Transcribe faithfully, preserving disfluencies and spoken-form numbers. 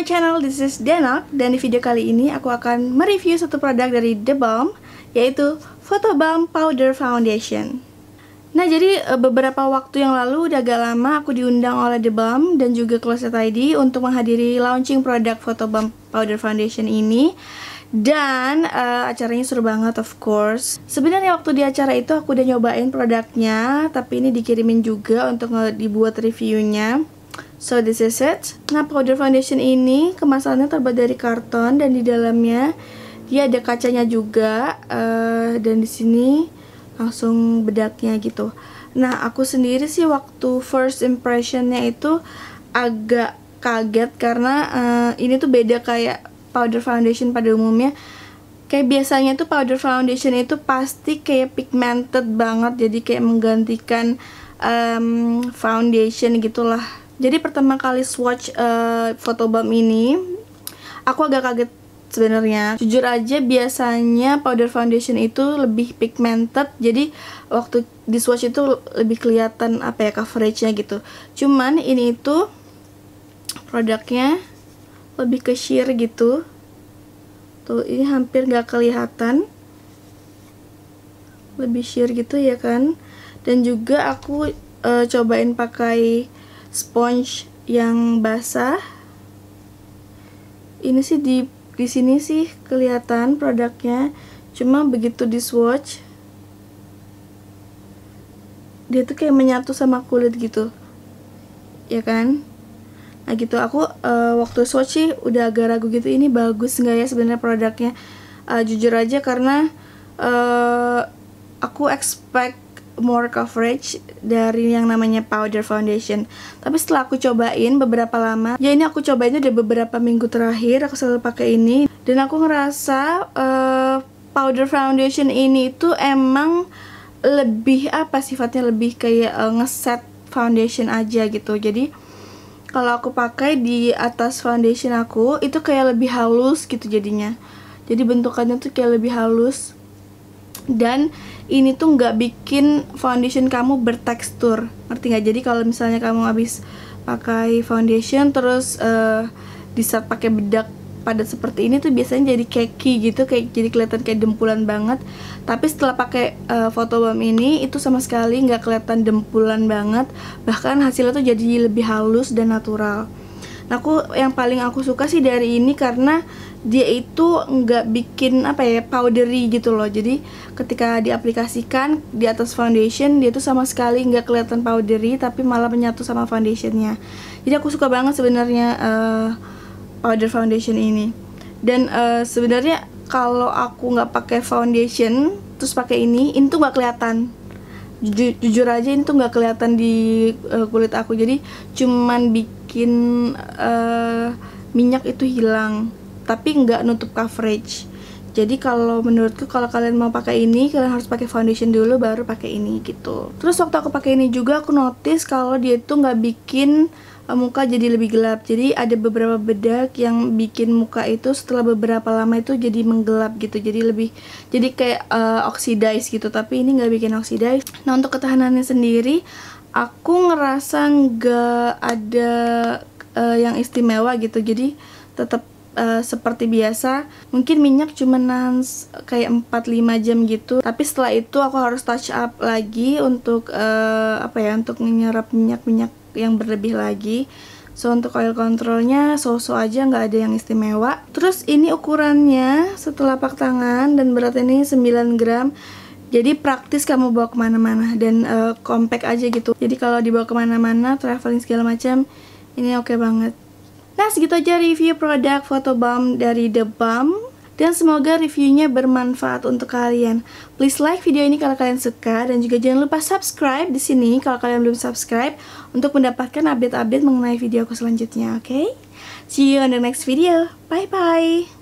channel, this is Denok. Dan di video kali ini aku akan mereview satu produk dari The Balm, yaitu Photo Balm Powder Foundation. Nah, jadi beberapa waktu yang lalu, udah agak lama aku diundang oleh The Balm dan juga Closet I D untuk menghadiri launching produk Photo Balm Powder Foundation ini. Dan uh, acaranya seru banget, of course. Sebenarnya waktu di acara itu aku udah nyobain produknya, tapi ini dikirimin juga untuk dibuat reviewnya. So this is it. Nah, powder foundation ini kemasannya terbuat dari karton dan di dalamnya dia ada kacanya juga, uh, dan di sini langsung bedaknya gitu. Nah, aku sendiri sih waktu first impressionnya itu agak kaget karena uh, ini tuh beda kayak powder foundation pada umumnya. Kayak biasanya tuh powder foundation itu pasti kayak pigmented banget, jadi kayak menggantikan um, foundation gitulah. Jadi pertama kali swatch uh, Photo Balm ini, aku agak kaget sebenarnya. Jujur aja, biasanya powder foundation itu lebih pigmented, jadi waktu di swatch itu lebih kelihatan apa ya, coveragenya gitu. Cuman ini itu produknya lebih ke sheer gitu. Tuh, ini hampir nggak kelihatan, lebih sheer gitu ya kan. Dan juga aku uh, cobain pakai sponge yang basah. Ini sih di di sini sih kelihatan produknya, cuma begitu di swatch dia tuh kayak menyatu sama kulit gitu, ya kan? Nah gitu, aku uh, waktu swatch sih udah agak ragu gitu, ini bagus nggak ya sebenarnya produknya. Uh, jujur aja karena uh, aku expect more coverage dari yang namanya powder foundation. Tapi setelah aku cobain beberapa lama, ya ini aku cobainnya udah beberapa minggu terakhir, aku selalu pakai ini. Dan aku ngerasa uh, powder foundation ini tuh emang lebih apa sifatnya, lebih kayak uh, ngeset foundation aja gitu. Jadi kalau aku pakai di atas foundation aku, itu kayak lebih halus gitu jadinya. Jadi bentukannya tuh kayak lebih halus. Dan ini tuh nggak bikin foundation kamu bertekstur, ngerti nggak? Jadi kalau misalnya kamu habis pakai foundation terus uh, di saat pakai bedak padat seperti ini tuh biasanya jadi cakey gitu, kayak jadi kelihatan kayak dempulan banget. Tapi setelah pakai uh, Photo Balm ini itu sama sekali nggak kelihatan dempulan banget, bahkan hasilnya tuh jadi lebih halus dan natural. Nah, aku yang paling aku suka sih dari ini karena dia itu nggak bikin apa ya, powdery gitu loh. Jadi ketika diaplikasikan di atas foundation, dia tuh sama sekali nggak kelihatan powdery, tapi malah menyatu sama foundationnya. Jadi aku suka banget sebenarnya uh, powder foundation ini. Dan uh, sebenarnya kalau aku nggak pakai foundation terus pakai ini, ini tuh nggak kelihatan. Jujur, jujur aja ini tuh nggak kelihatan di uh, kulit aku. Jadi cuman bikin uh, minyak itu hilang, tapi nggak nutup coverage. Jadi kalau menurutku kalau kalian mau pakai ini, kalian harus pakai foundation dulu baru pakai ini gitu. Terus waktu aku pakai ini juga aku notice kalau dia itu nggak bikin uh, muka jadi lebih gelap. Jadi ada beberapa bedak yang bikin muka itu setelah beberapa lama itu jadi menggelap gitu. Jadi lebih jadi kayak uh, oxidize gitu. Tapi ini nggak bikin oxidize. Nah, untuk ketahanannya sendiri, aku ngerasa nggak ada uh, yang istimewa gitu. Jadi tetap Uh, seperti biasa. Mungkin minyak cuma nahan kayak empat lima jam gitu, tapi setelah itu aku harus touch up lagi untuk uh, apa ya, untuk menyerap minyak-minyak yang berlebih lagi. So untuk oil controlnya so-so aja, nggak ada yang istimewa. Terus ini ukurannya setelah pak tangan dan beratnya ini sembilan gram. Jadi praktis kamu bawa kemana-mana dan uh, compact aja gitu. Jadi kalau dibawa kemana-mana, traveling segala macam, ini oke okay banget. Nah, segitu aja review produk Photo Balm dari The Balm, dan semoga reviewnya bermanfaat untuk kalian. Please like video ini kalau kalian suka, dan juga jangan lupa subscribe di sini kalau kalian belum subscribe untuk mendapatkan update-update mengenai video aku selanjutnya, oke? Okay? See you on the next video. Bye bye.